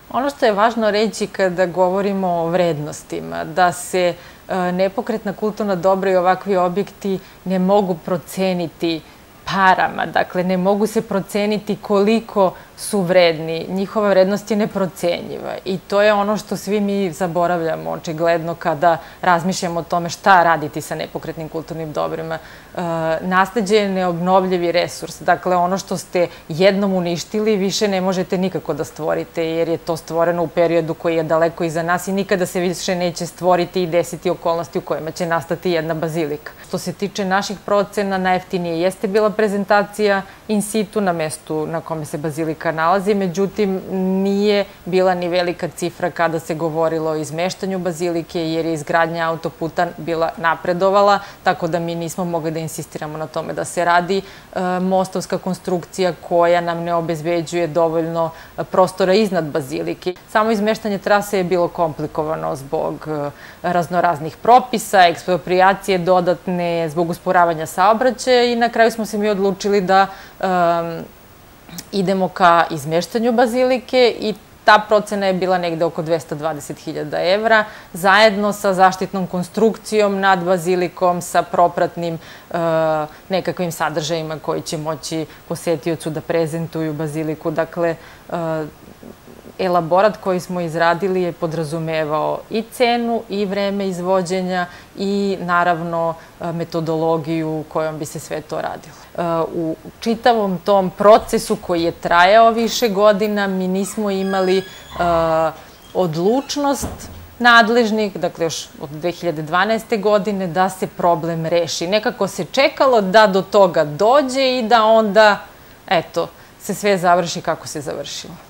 Ono što je važno reći kada govorimo o vrednostima, da se nepokretna kulturna dobra i ovakvi objekti ne mogu proceniti parama, dakle ne mogu se proceniti koliko su vredni. Njihova vrednost je neprocenjiva i to je ono što svi mi zaboravljamo očigledno kada razmišljamo o tome šta raditi sa nepokretnim kulturnim dobrima. Nasleđe je neobnovljivi resurs, dakle ono što ste jednom uništili više ne možete nikako da stvorite jer je to stvoreno u periodu koji je daleko iza nas i nikada se više neće stvoriti i desiti okolnosti u kojima će nastati jedna bazilika. Što se tiče naših procena, najjeftinije jeste bila prezentacija in situ na mestu na kome se bazilika nalazi, međutim nije bila ni velika cifra kada se govorilo o izmeštanju bazilike jer je izgradnja autoputa bila napredovala, tako da mi nismo mogli da insistiramo na tome da se radi mostovska konstrukcija koja nam ne obezbeđuje dovoljno prostora iznad bazilike. Samo izmeštanje trase je bilo komplikovano zbog raznoraznih propisa, eksproprijacije dodatne, zbog usporavanja saobraćaja i na kraju smo se mi odlučili da idemo ka izmeštanju bazilike i ta procena je bila negde oko 220.000 evra, zajedno sa zaštitnom konstrukcijom nad bazilikom, sa propratnim nekakvim sadržajima koji će moći posetiocu da prezentuju baziliku. Dakle, elaborat koji smo izradili je podrazumevao i cenu i vreme izvođenja i naravno metodologiju kojom bi se sve to radilo. U čitavom tom procesu koji je trajao više godina mi nismo imali odlučnost nadležnih, dakle još od 2012. godine, da se problem reši. Nekako se čekalo da do toga dođe i da onda, eto, se sve završi kako se završilo.